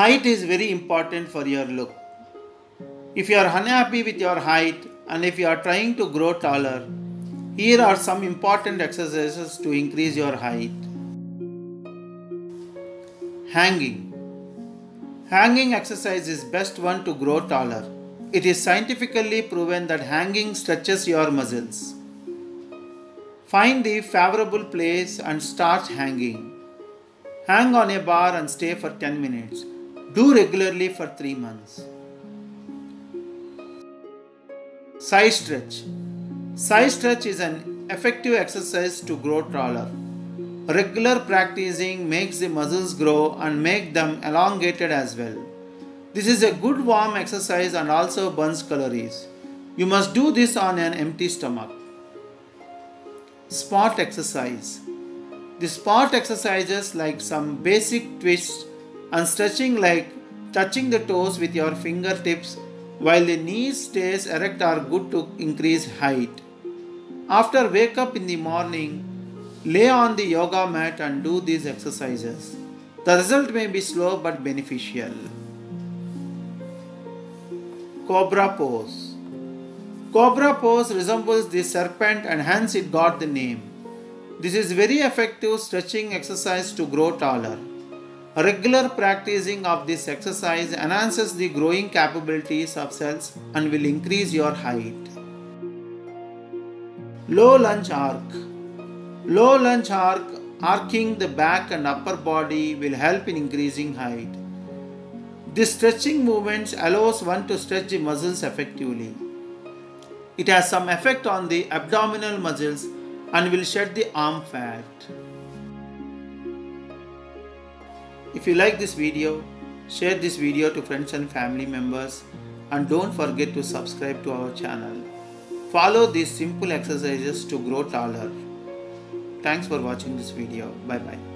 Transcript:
Height is very important for your look. If you are unhappy with your height and if you are trying to grow taller, here are some important exercises to increase your height. Hanging. Hanging exercise is best one to grow taller. It is scientifically proven that hanging stretches your muscles. Find the favorable place and start hanging. Hang on a bar and stay for 10 minutes. Do regularly for 3 months. Side stretch. Side stretch is an effective exercise to grow taller. Regular practicing makes the muscles grow and make them elongated as well. This is a good warm exercise and also burns calories. You must do this on an empty stomach. Spot exercise. The spot exercises like some basic twists and stretching like touching the toes with your fingertips while the knees stays erect are good to increase height. After wake up in the morning, lay on the yoga mat and do these exercises. The result may be slow but beneficial. Cobra pose. Cobra pose resembles the serpent and hence it got the name. This is very effective stretching exercise to grow taller. Regular practicing of this exercise enhances the growing capabilities of cells and will increase your height. Low lunge arc. Low lunge arc, arcing the back and upper body will help in increasing height. This stretching movements allows one to stretch the muscles effectively. It has some effect on the abdominal muscles and will shed the arm fat. If you like this video, share this video to friends and family members and don't forget to subscribe to our channel. Follow these simple exercises to grow taller. Thanks for watching this video. Bye bye.